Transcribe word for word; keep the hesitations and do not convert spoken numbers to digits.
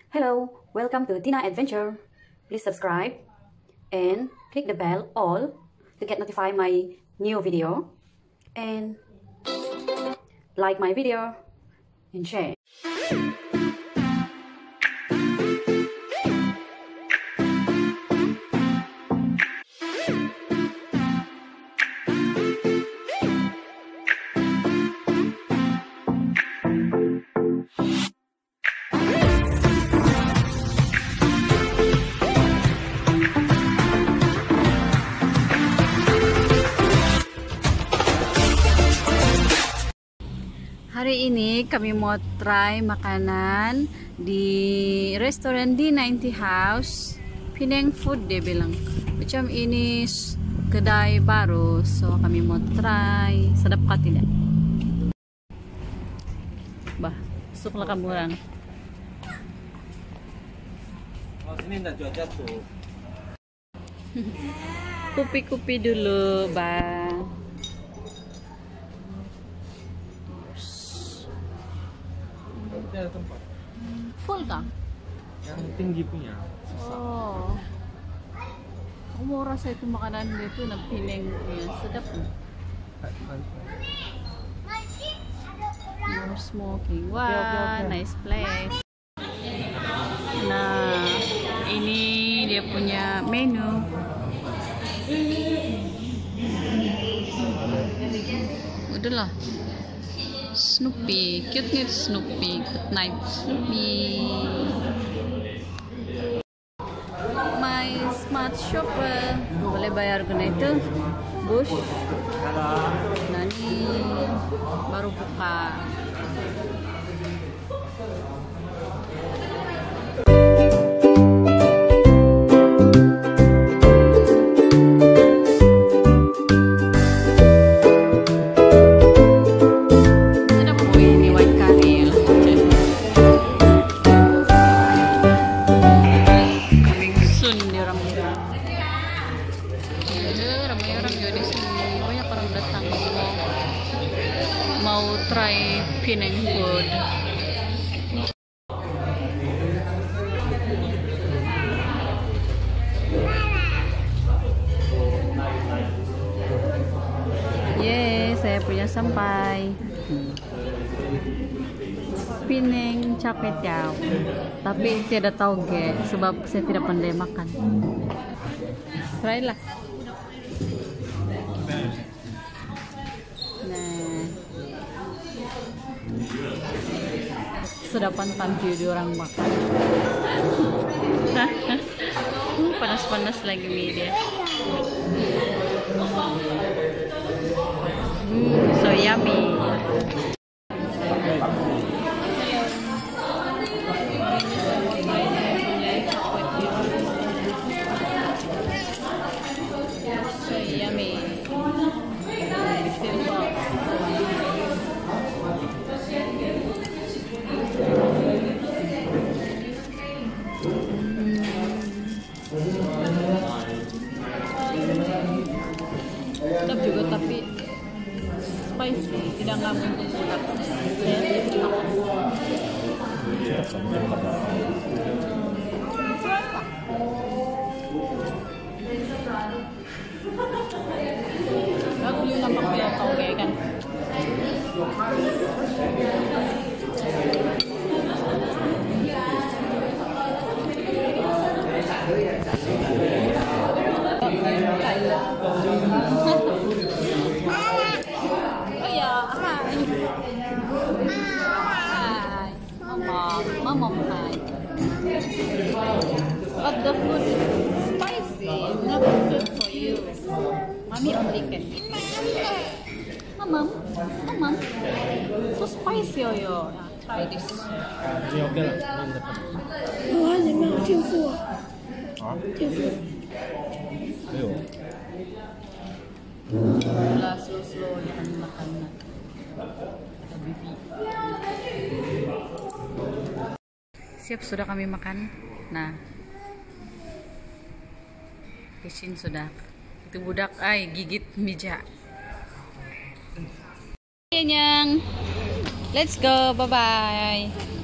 Hello, welcome to Tina Adventure. Please subscribe and click the bell all to get notified my new video, and like my video and share. Hari ini kami mau try makanan di restoran di ninety House, Penang food dia bilang. Macam ini kedai baru, so kami mau try. Sedap kah tidak? Bah, masuklah kamu orang. Oh, sini enggak jual jatuh. Kupi-kupi dulu, bah. Ada tempat Full kah? yang tinggi punya. Oh, aku mau rasa itu makanan dia tuh nak Penang punya, sedap tuh. No smoking. Wah, okay, okay, okay. Nice place. Nah, ini dia punya menu. Udahlah. Snoopy, cute nih Snoopy, good night Snoopy. My smart shopper, boleh bayar guna itu. Bush, nani baru buka. Mau try Penang food. Yeay, saya punya sampai. Penang capek jauh, tapi tidak tahu ge, sebab saya tidak pandai makan. Try lah. Nah, sedapan tanju di orang makan. Panas-panas lagi mie dia. Hmm, so yummy. So yummy. Sedap juga, tapi spicy, tidak ngambung ke mulut. Saya sedikit makan. Aku juga nampak dia toge kan. Oh ya, hai. Hai. Mama, mama hai. But the food is spicy, not good for you. Mommy only can eat. Mama, mama, so spicy oh yo. Nah, try this. Ini oke lah, mantap. 我还没有听过， Ah, 听过。 ayo. Wala, slow-slow dia kami makan na. Ada bibi. Siap sudah kami makan. Nah, pisin sudah. Itu budak, ay gigit meja. Nyang, let's go, bye bye.